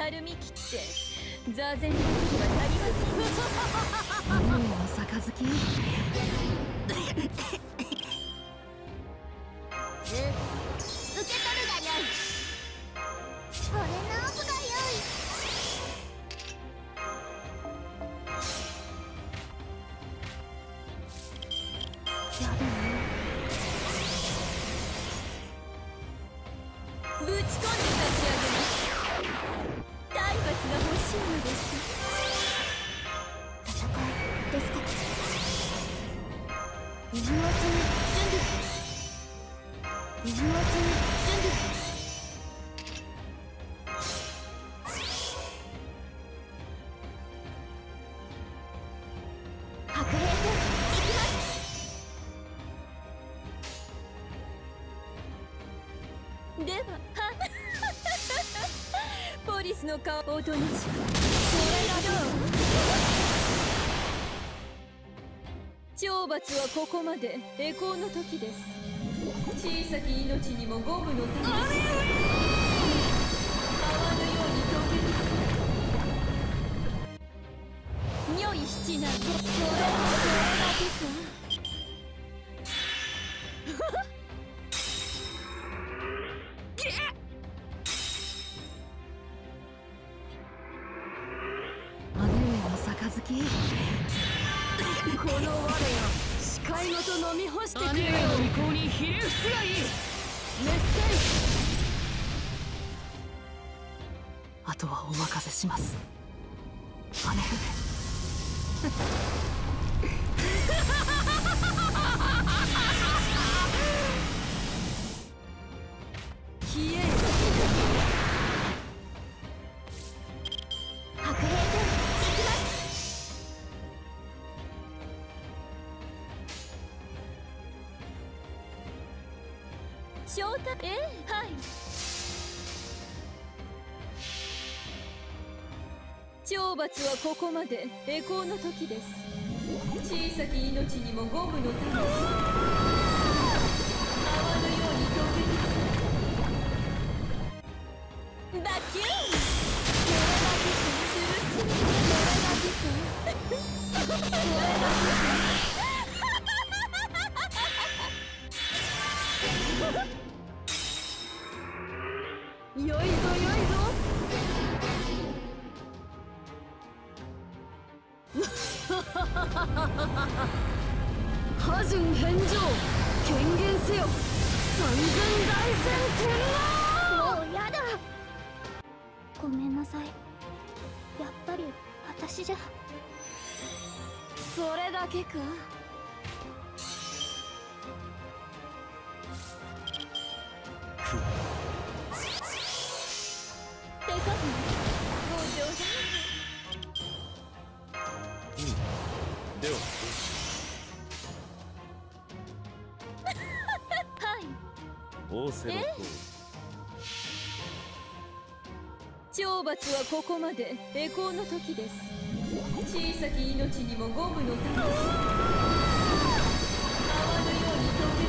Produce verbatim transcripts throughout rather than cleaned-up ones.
たるみきって座禅の時は足りません。 もう杯受け取るがよい。これの奥がよい。やだね。 ぶち込んで差し上げます。体罰が欲しいのです。 戦いですか。右のうちに準備。右のうちに準備。白兵戦行きます。 ではポリスの顔おとなしく。それがどう？懲罰はここまで。栄光の時です。小さき命にもゴムの魂。泡のように溶けます。如意七難。それそれだけか。 この我よ、視界ごと飲み干してくれよ。向こうにひれ伏すがいい。メッセージ。あとはお任せします、姉上。消える。 白兵戦行きます。 翔太、ええ、はい。懲罰はここまで。栄光の時です。小さき命にもゴムの魂。泡のように溶けます。バキューン。それだけか。それだけか。それだけか。よいぞよいぞ。 破順返上、権限せよ。三千大戦天皇。 もうやだ。ごめんなさい。やっぱり私じゃ。 それだけか。てかご冗談。 でははい。 仰せのと懲罰はここまで。栄光の時です。小さき命にもゴムの魂。泡のように溶け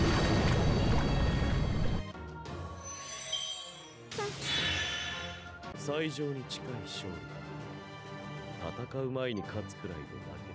ます。 最上に近い勝利だ。戦う前に勝つくらいのだけ。